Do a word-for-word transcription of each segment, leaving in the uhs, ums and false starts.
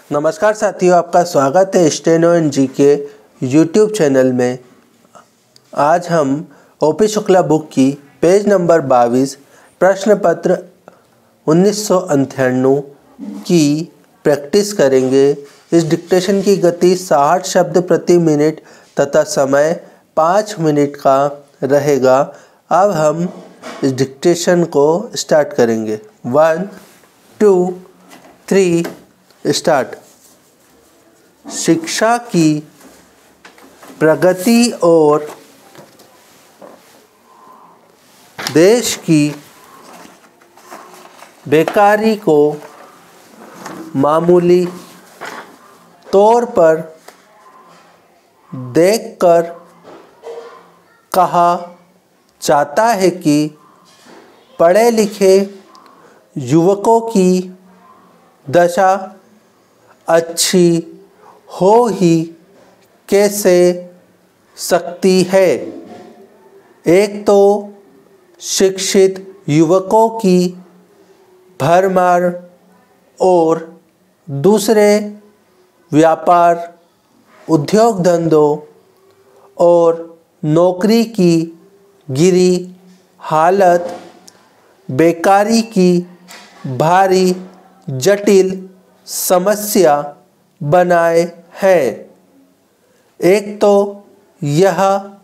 नमस्कार साथियों, आपका स्वागत है स्टेनो एंड जी के यूट्यूब चैनल में। आज हम ओपी शुक्ला बुक की पेज नंबर बाईस प्रश्न पत्र उन्नीस सौ अंठानवे की प्रैक्टिस करेंगे। इस डिक्टेशन की गति साठ शब्द प्रति मिनट तथा समय पाँच मिनट का रहेगा। अब हम इस डिक्टेशन को स्टार्ट करेंगे। One two three start. शिक्षा की प्रगति और देश की बेकारी को मामूली तौर पर देखकर कहा जाता है कि पढ़े लिखे युवकों की दशा अच्छी हो ही कैसे सकती है। एक तो शिक्षित युवकों की भरमार और दूसरे व्यापार, उद्योग धंधों और नौकरी की गिरी हालत बेकारी की भारी जटिल समस्या बनाए है। एक तो यह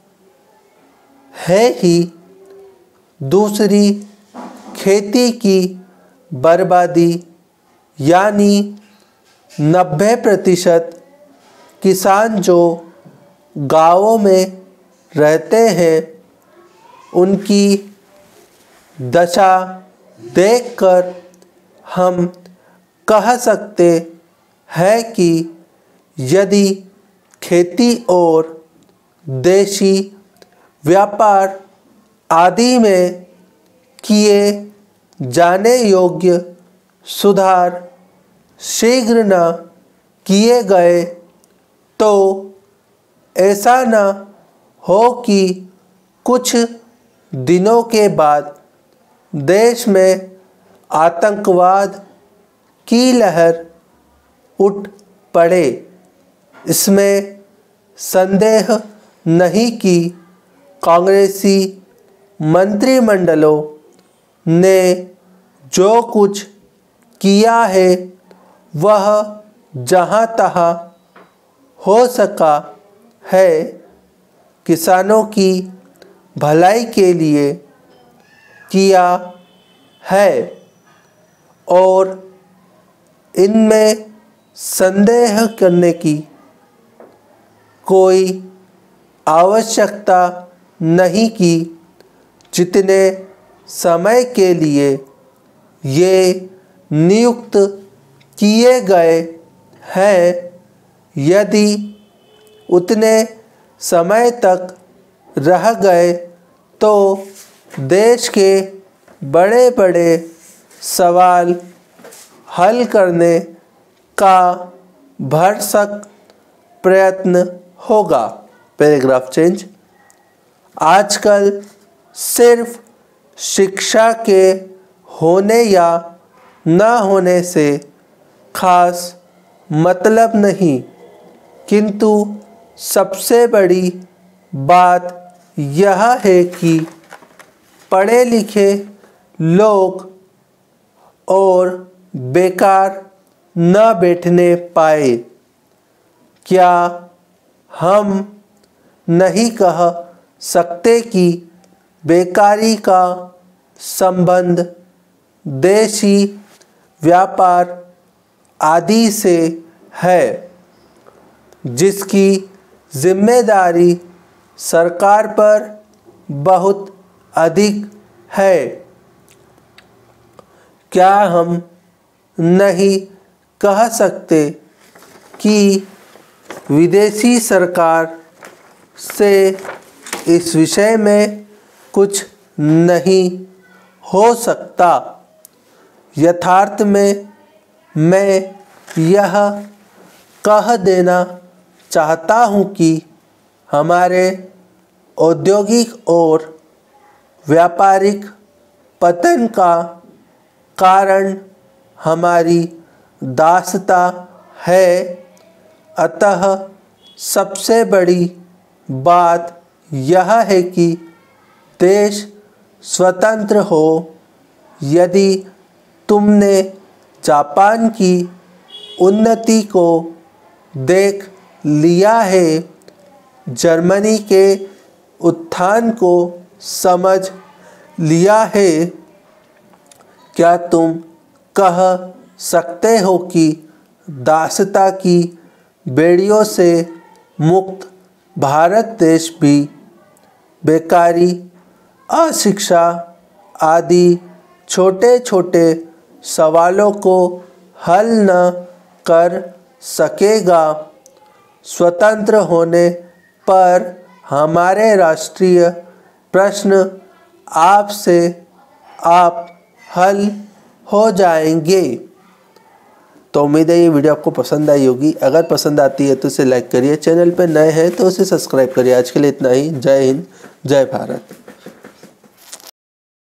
है ही, दूसरी खेती की बर्बादी, यानी नब्बे प्रतिशत किसान जो गांवों में रहते हैं उनकी दशा देखकर हम कह सकते हैं कि यदि खेती और देशी व्यापार आदि में किए जाने योग्य सुधार शीघ्र न किए गए तो ऐसा न हो कि कुछ दिनों के बाद देश में आतंकवाद की लहर उठ पड़े। इसमें संदेह नहीं कि कांग्रेसी मंत्रिमंडलों ने जो कुछ किया है वह जहाँ तहाँ हो सका है किसानों की भलाई के लिए किया है और इनमें संदेह करने की कोई आवश्यकता नहीं कि जितने समय के लिए ये नियुक्त किए गए हैं, यदि उतने समय तक रह गए तो देश के बड़े बड़े सवाल हल करने का भरसक प्रयत्न होगा। Paragraph change. आजकल सिर्फ शिक्षा के होने या न होने से खास मतलब नहीं, किंतु सबसे बड़ी बात यह है कि पढ़े लिखे लोग और बेकार न बैठने पाए। क्या हम नहीं कह सकते कि बेकारी का संबंध देशी व्यापार आदि से है, जिसकी जिम्मेदारी सरकार पर बहुत अधिक है। क्या हम नहीं कह सकते कि विदेशी सरकार से इस विषय में कुछ नहीं हो सकता। यथार्थ में मैं यह कह देना चाहता हूँ कि हमारे औद्योगिक और व्यापारिक पतन का कारण हमारी दासता है। अतः सबसे बड़ी बात यह है कि देश स्वतंत्र हो। यदि तुमने जापान की उन्नति को देख लिया है, जर्मनी के उत्थान को समझ लिया है, क्या तुम कह सकते हो कि दासता की बेड़ियों से मुक्त भारत देश भी बेकारी, अशिक्षा आदि छोटे छोटे सवालों को हल न कर सकेगा? स्वतंत्र होने पर हमारे राष्ट्रीय प्रश्न आपसे आप हल हो जाएंगे। तो उम्मीद है ये वीडियो आपको पसंद आई होगी। अगर पसंद आती है तो इसे लाइक करिए, चैनल पर नए हैं तो उसे सब्सक्राइब करिए। आज के लिए इतना ही। जय हिंद, जय भारत।